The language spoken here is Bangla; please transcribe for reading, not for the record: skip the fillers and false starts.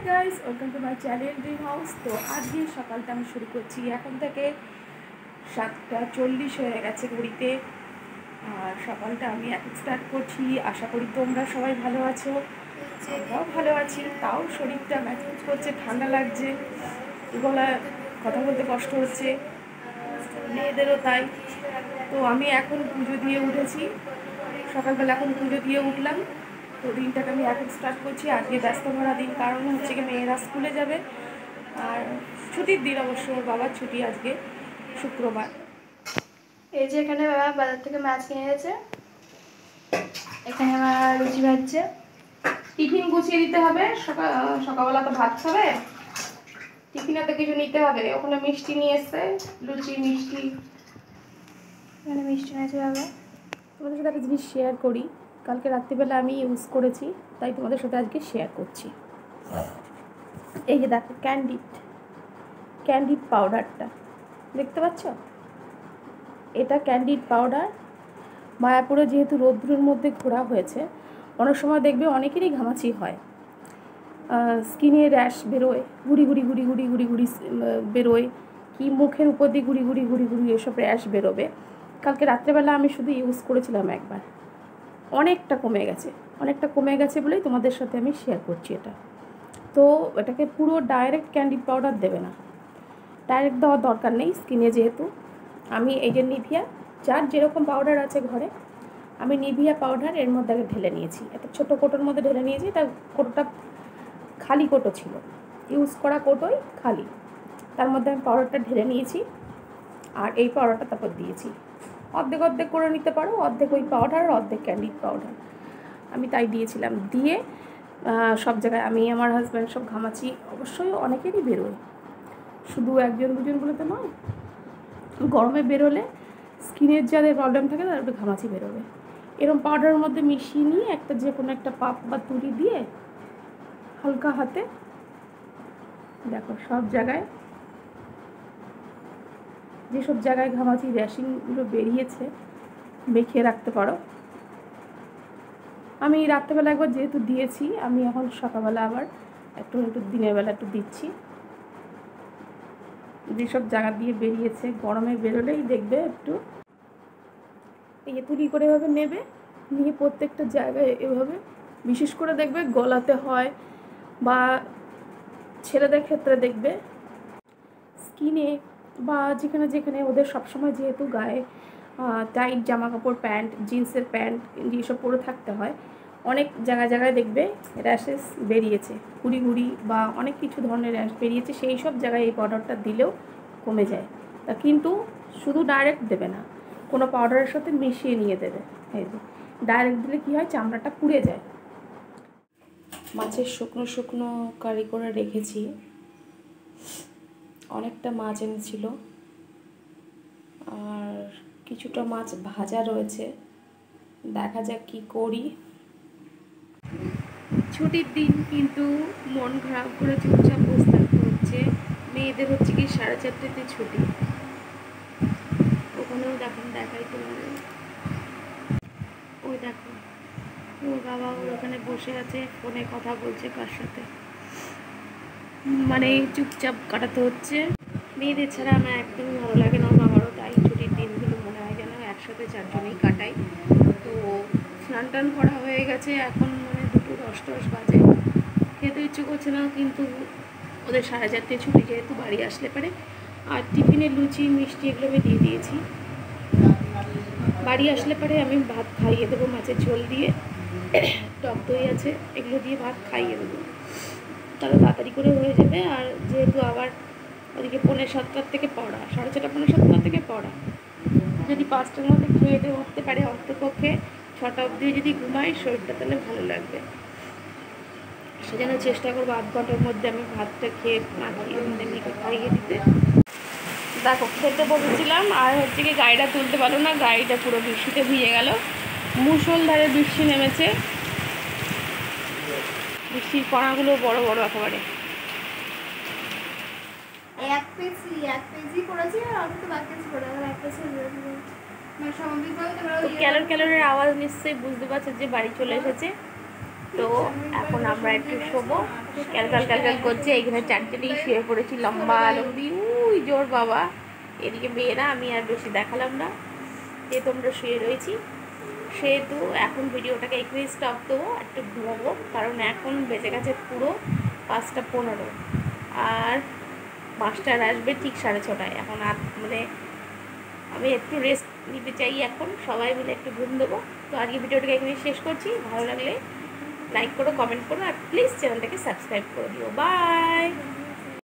Guys, welcome to my channel dream house. তো আজকে সকালটা আমি শুরু করছি। এখন থেকে 7:40 হয়ে গেছে ঘড়িতে। আর সকালটা আমি এখন স্টার্ট করছি। আশা করি তোমরা সবাই ভালো আছো, আমরাও ভালো আছি। তাও শরীরটা ম্যাচম্যাচ করছে, ঠান্ডা লাগছে, গলা কথা বলতে কষ্ট হচ্ছে, মেয়েদেরও তাই। তো আমি এখন পুজো দিয়ে উঠেছি, সকালবেলা এখন পুজো দিয়ে উঠলাম। তো দিনটাকে আমি এখন স্টার্ট করছি। আজকে ব্যস্ত ভরা দিন, কারণ হচ্ছে কি মেয়েরা স্কুলে যাবে আর ছুটির দিন। অবশ্য ওর বাবার ছুটি আজকে শুক্রবার। এই যে এখানে বাবা বাজার থেকে মাছ কিনে এনেছে, এখানে আমার লুচি ভাজছে। টিফিন গুছিয়ে দিতে হবে, সকালবেলা তো ভাত খাবে, টিফিনে তো কিছু নিতে হবে। ওখানে মিষ্টি নিয়ে এসছে, লুচি মিষ্টি। এখানে মিষ্টি এনেছে বাবা। তোমাদের সাথে একটা জিনিস শেয়ার করি, কালকে রাত্রিবেলা আমি ইউজ করেছি, তাই তোমাদের সাথে আজকে শেয়ার করছি। এই যে দেখো, ক্যান্ডিড পাউডারটা দেখতে পাচ্ছ? এটা ক্যান্ডিড পাউডার। মায়াপুরে যেহেতু রৌদ্রের মধ্যে ঘোরা হয়েছে, অনেক সময় দেখবে অনেকেরই ঘামাচি হয়, স্কিনে র্যাশ বেরোয়, গুড়ি গুড়ি বেরোয়, কি মুখের উপর দিয়ে গুড়ি গুড়ি এসব র্যাশ বেরোবে। কালকে রাত্রেবেলা আমি শুধু ইউজ করেছিলাম একবার, অনেকটা কমে গেছে বলেই তোমাদের সাথে আমি শেয়ার করছি এটা। তো এটাকে পুরো ডাইরেক্ট ক্যান্ডিড পাউডার দেবে না, ডাইরেক্ট দেওয়ার দরকার নেই স্কিনে। যেহেতু আমি এই যে নিভিয়া, যার যেরকম পাউডার আছে ঘরে, আমি নিভিয়া পাউডার এর মধ্যে আগে ঢেলে নিয়েছি, একটা ছোটো কোটোর মধ্যে ঢেলে নিয়েছি। তার কোটোটা খালি কোটো ছিল, ইউজ করা কোটোই খালি, তার মধ্যে আমি পাউডারটা ঢেলে নিয়েছি। আর এই পাউডারটা তারপর দিয়েছি, অর্ধেক করে নিতে পারো, অর্ধেক ওই পাউডার আর অর্ধেক ক্যান্ডিড পাউডার। আমি তাই দিয়েছিলাম। দিয়ে সব জায়গায় আমি, আমার হাজব্যান্ড সব ঘামাচি অবশ্যই অনেকেরই বেরোয়, শুধু একজন দুজন বলে তো নয়। গরমে বেরোলে স্কিনের যাদের প্রবলেম থাকে তাদের একটু ঘামাচি বেরোবে। এরকম পাউডারের মধ্যে মিশিয়ে নিয়ে একটা যে কোনো একটা পাপ বা তুলি দিয়ে হালকা হাতে দেখো সব জায়গায়, যেসব জায়গায় ঘামাচি র্যাশিংগুলো বেরিয়েছে মেখে রাখতে পারো। আমি রাত্রেবেলা একবার যেহেতু দিয়েছি, আমি এখন সকালবেলা আবার একটু দিনের বেলা একটু দিচ্ছি। যেসব জায়গা দিয়ে বেরিয়েছে, গরমে বেরোলেই দেখবে একটু এই তুলি করে এভাবে নেবে, নিয়ে প্রত্যেকটা জায়গায় এভাবে, বিশেষ করে দেখবে গলাতে হয় বা ছেলেদের ক্ষেত্রে দেখবে স্কিনে, বা যেখানে যেখানে ওদের সবসময় যেহেতু গায়ে টাইট জামা কাপড়, প্যান্ট, জিন্সের প্যান্ট যেসব পরে থাকতে হয়, অনেক জায়গায় দেখবে র্যাশেস বেরিয়েছে, গুড়ি বা অনেক কিছু ধরনের র্যাশ বেরিয়েছে। সেই সব জায়গায় এই পাউডারটা দিলেও কমে যায়। তা কিন্তু শুধু ডাইরেক্ট দেবে না, কোনো পাউডারের সাথে মিশিয়ে নিয়ে দেবে। এই যে ডাইরেক্ট দিলে কী হয়, চামড়াটা পুড়ে যায়। মাছের শুকনো কারি করে রেখেছি, অনেকটা মাছ এনেছিল, আর কিছুটা মাছ ভাজা রয়েছে। দেখা যাক কি করি। ছুটির দিন কিন্তু মন খারাপ করে চুপচাপ বসে থাকতে হচ্ছে। মেয়েদের হচ্ছে কি 4:30তে ছুটি। ওখানেও দেখাই তোমাদের, ওই দেখো ওর বাবা ওখানে বসে আছে, ফোনে কথা বলছে কার সাথে, মানে চুপচাপ কাটাতে হচ্ছে। মেয়েদের ছাড়া আমার একদমই ভালো লাগে না, বাবারও তাই। ছুটির দিনগুলো মনে হয় যেন একসাথে চারজনেই কাটাই। তো স্নান টান করা হয়ে গেছে, এখন মানে 2:10 বাজে। খেতে ইচ্ছে করছে না, কিন্তু ওদের 4:30 ছুটি, যেহেতু বাড়ি আসলে পারে। আর টিফিনে লুচি মিষ্টি এগুলো আমি দিয়ে দিয়েছি। বাড়ি আসলে পরে আমি ভাত খাইয়ে দেবো, মাছের ঝোল দিয়ে, টক দই আছে, এগুলো দিয়ে ভাত খাইয়ে দেবো, তাহলে তাড়াতাড়ি করে হয়ে যাবে। আর যেহেতু আবার ওদিকে 6:45 থেকে পড়া, 6:30 6:45 থেকে পড়া, যদি 5টার মধ্যে খেয়ে দিয়ে উঠতে পারে, অন্তপক্ষে 6টা অবধি যদি ঘুমাই, শরীরটা তাহলে ভালো লাগবে। সেজন্য চেষ্টা করবো 8 ঘন্টার মধ্যে আমি ভাতটা খেয়ে মেয়েকে খাইয়ে দিতে। দেখো খেতে বসেছিলাম, আর হচ্ছে কি গাড়িটা তুলতে পারলো না, গাড়িটা পুরো বৃষ্টিতে ভিজে গেল। মুষলধারে বৃষ্টি নেমেছে, বৃষ্টির কণাগুলো বড় একেবারে। এক পেজি করেছি, আর আমি তো বাকি করে এক পেজি মানে ক্যালোরের আওয়াজ নিশ্চয়ই বুঝতে পারছে যে বাড়ি চলে এসেছে। তো এখন আমরা একটু শোবো। ক্যালকাল ক্যালকাল করছে, এখানে চারজনই শুয়ে পড়েছি লম্বা লম্বি, উই জোর বাবা। এদিকে মেয়েরা, আমি আর বেশি দেখালাম না, যেহেতু আমরা শুয়ে রয়েছি সেহেতু এখন ভিডিওটাকে এখানেই স্টপ দেবো, একটু ঘুমাবো, কারণ এখন বেজে গেছে পুরো 5:15 আর মাস্টার আসবে ঠিক 6:30। এখন মানে আমি একটু রেস্ট নিতে চাই, এখন সবাই মিলে একটু ঘুম দেবো। তো আজকে ভিডিওটাকে এখানেই শেষ করছি। ভালো লাগলে লাইক করো, কমেন্ট করো, আর প্লিজ চ্যানেলটাকে সাবস্ক্রাইব করে দিও। বাই।